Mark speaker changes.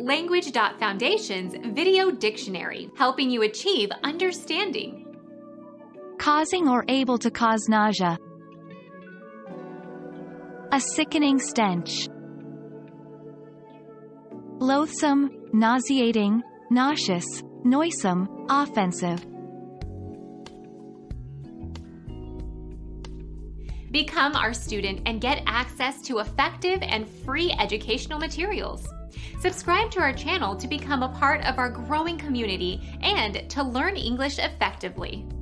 Speaker 1: Language.Foundation's Video Dictionary, helping you achieve understanding.
Speaker 2: Causing or able to cause nausea. A sickening stench. Loathsome, nauseating, nauseous, noisome, offensive.
Speaker 1: Become our student and get access to effective and free educational materials. Subscribe to our channel to become a part of our growing community and to learn English effectively.